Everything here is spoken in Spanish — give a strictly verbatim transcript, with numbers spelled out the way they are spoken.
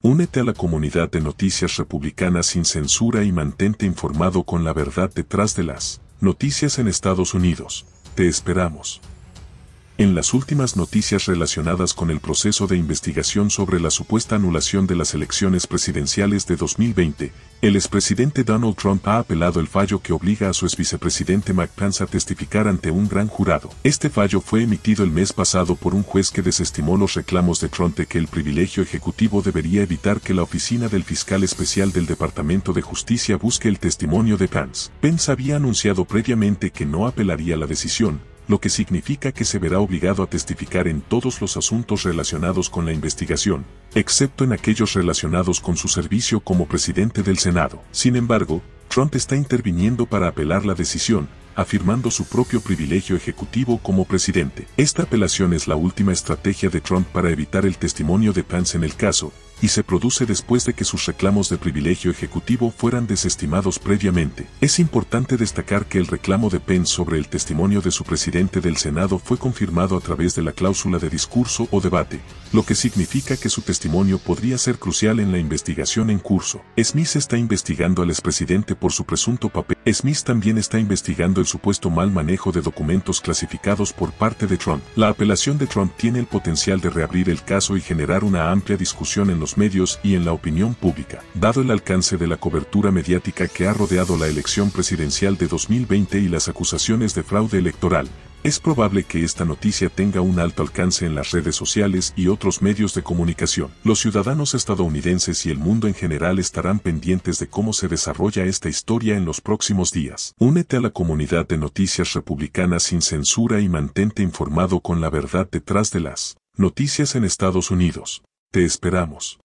Únete a la comunidad de Noticias Republicanas sin censura y mantente informado con la verdad detrás de las noticias en Estados Unidos. Te esperamos. En las últimas noticias relacionadas con el proceso de investigación sobre la supuesta anulación de las elecciones presidenciales de dos mil veinte, el expresidente Donald Trump ha apelado el fallo que obliga a su exvicepresidente Mike Pence a testificar ante un gran jurado. Este fallo fue emitido el mes pasado por un juez que desestimó los reclamos de Trump de que el privilegio ejecutivo debería evitar que la oficina del fiscal especial del Departamento de Justicia busque el testimonio de Pence. Pence había anunciado previamente que no apelaría la decisión, lo que significa que se verá obligado a testificar en todos los asuntos relacionados con la investigación, excepto en aquellos relacionados con su servicio como presidente del Senado. Sin embargo, Trump está interviniendo para apelar la decisión, afirmando su propio privilegio ejecutivo como presidente. Esta apelación es la última estrategia de Trump para evitar el testimonio de Pence en el caso, y se produce después de que sus reclamos de privilegio ejecutivo fueran desestimados previamente. Es importante destacar que el reclamo de Pence sobre el testimonio de su presidente del Senado fue confirmado a través de la cláusula de discurso o debate, lo que significa que su testimonio podría ser crucial en la investigación en curso. Smith está investigando al expresidente por su presunto papel. Smith también está investigando el supuesto mal manejo de documentos clasificados por parte de Trump. La apelación de Trump tiene el potencial de reabrir el caso y generar una amplia discusión en los medios y en la opinión pública. Dado el alcance de la cobertura mediática que ha rodeado la elección presidencial de dos mil veinte y las acusaciones de fraude electoral, es probable que esta noticia tenga un alto alcance en las redes sociales y otros medios de comunicación. Los ciudadanos estadounidenses y el mundo en general estarán pendientes de cómo se desarrolla esta historia en los próximos días. Únete a la comunidad de Noticias Republicanas sin censura y mantente informado con la verdad detrás de las noticias en Estados Unidos. Te esperamos.